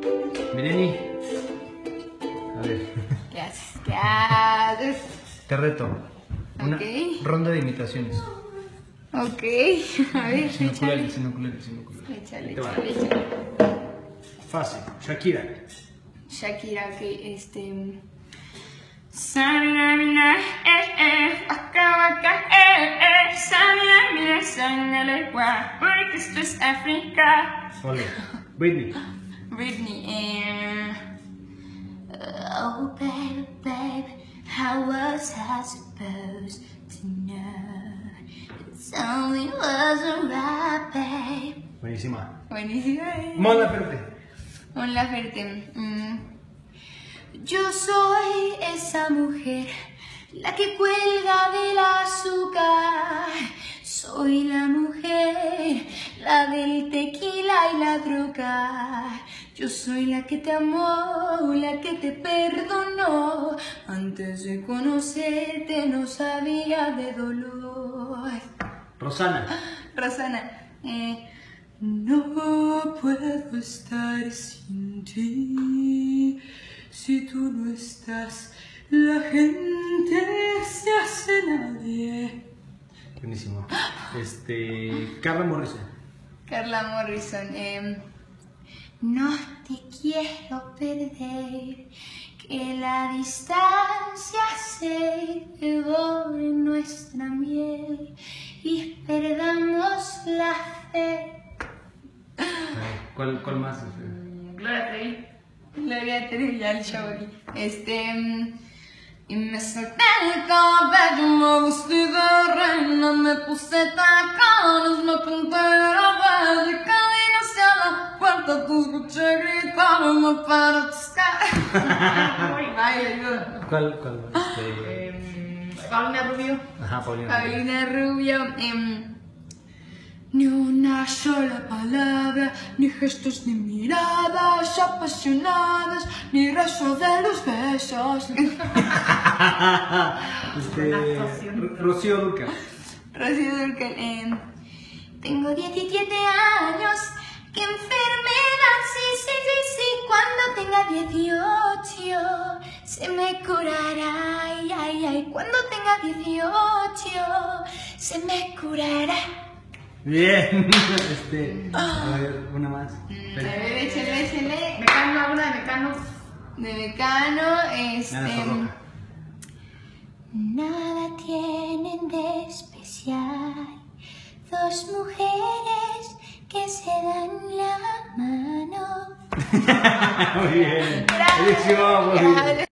Mireni. A ver. ¿Qué haces? ¿Qué haces? Te reto. Una Ok. ronda de imitaciones. Ok. A ver, Sin échale. oculares, sin oculares, sin oculares. Échale, Ahí te va. échale, échale. Fácil. Shakira. Shakira, ok, porque esto es África. Ole. Britney. Britney, oh baby, baby, how was I supposed to know? It's only wasn't right, babe. Buenísima. Buenísima. Mon Laferte. Mon Laferte. Yo soy esa mujer, la que cuelga del azúcar. Soy la mujer, la del tequila y la droga. Yo soy la que te amó, la que te perdonó. Antes de conocerte no sabía de dolor. Rosana. Rosana, no puedo estar sin ti. Si tú no estás, la gente se hace nadie. Buenísimo. Carla Morrison. Carla Morrison, no te quiero perder, que la distancia se devore nuestra miel y perdamos la fe. A ver, ¿cuál más? Gloria Trevi. Gloria Trevi, ya el show aquí. Y me solté el cabello, me vestí de reina, me puse tacones, me pinté la verde, camino hacia la puerta, te escuché gritarme para buscar. Muy baile, yo. ¿Cuál? Paulina Rubio. Ajá, Paulina. Paulina Rubio. Ni una sola palabra, ni gestos, ni miradas apasionadas, ni rezo de los besos. Rocío Dúrcal. Rocío Dúrcal, tengo 17 años, qué enfermedad, sí, cuando tenga 18 se me curará, ay, cuando tenga 18 se me curará. Bien. A ver, una más. A ver, échale. Mecano, alguna de Mecano. De Mecano, Nada tienen de especial dos mujeres que se dan la mano. Muy bien. Gracias. Buenísimo, muy bien.